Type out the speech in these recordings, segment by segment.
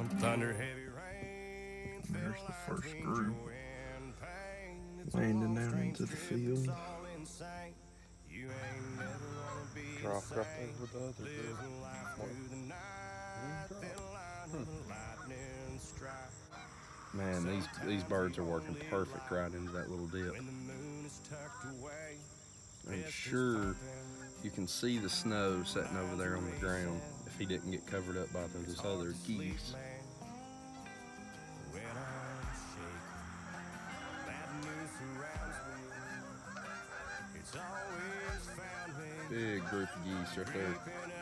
Thunder, heavy rain. There's the first group landing down into the field. Drop right there with the other group. Man, these birds are working perfect right into that little dip. I'm sure you can see the snow sitting over there on the ground if he didn't get covered up by those other geese. Big group of geese right there.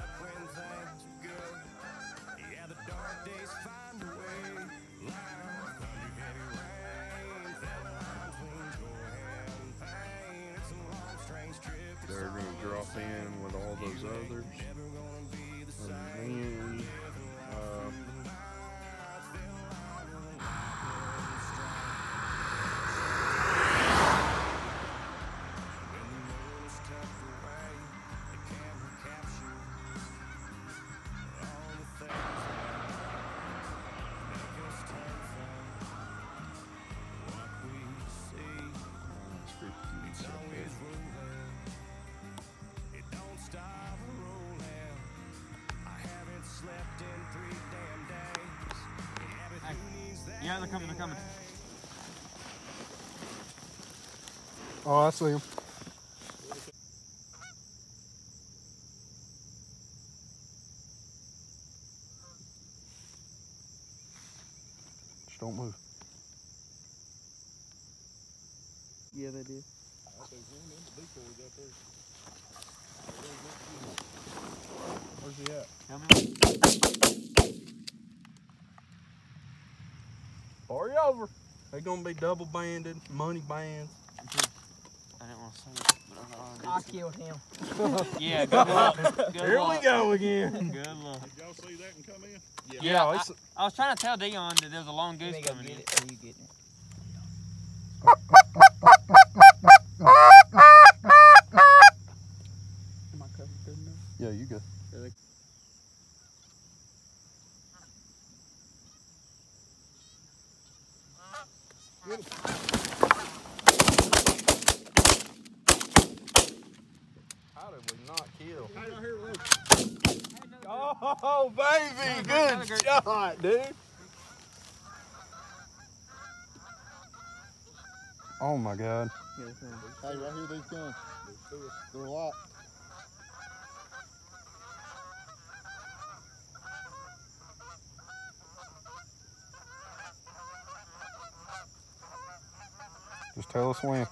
They're going to drop in with all those others. And then, Yeah, they're coming, they're coming. Oh, I see him. Just don't move. Yeah, they did. Where's he at? Party over. They're gonna be double banded, money bands. I didn't want to say it, but I killed him. yeah, good luck. Good Here luck. we go again. Good luck. Did y'all see that and come in? Yeah, I was trying to tell Dion that there's a long goose coming in. Are you getting it? Am I covered good enough? Yeah, you go. How did we not kill? Oh, baby! Good shot, dude! Oh my God. hey, right here these come. They're a lot. Just tell us when.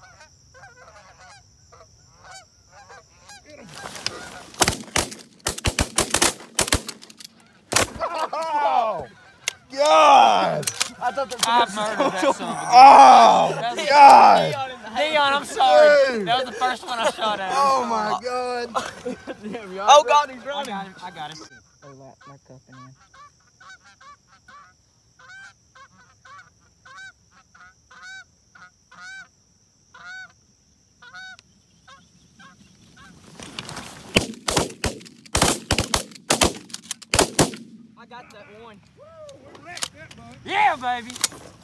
Oh God! I thought I've murdered that son of a Oh God! Dion, I'm sorry. Dude. That was the first one I shot at. Oh my God! Oh God, he's I running. got him. I got him. Oh, that cuffing in. I got that one. Yeah, baby.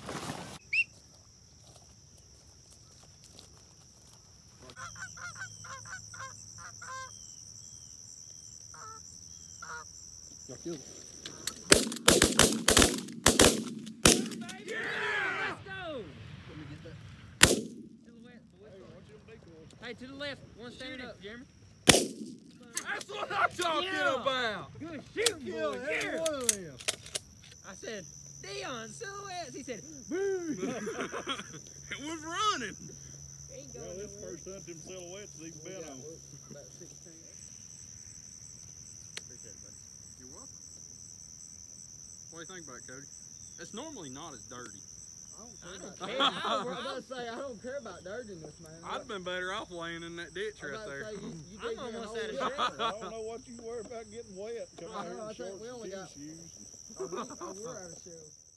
Y'all killed it. Hey, to the left. One standing up, Jeremy. That's what I'm talking about. Good shooting, boy. Yeah. One of them. I said, Dion, silhouettes. He said, Boo! It was running. Well, this first hunt them silhouettes he's been on. About 16. Appreciate it, buddy. You're welcome. What do you think about it, Cody? It's normally not as dirty. I don't care about dirtiness, man. I'd been better off laying in that ditch right there. I'm almost out of I don't know what you worry about getting wet. Come out here in I think shorts we only and got- shoes. We're out of shells.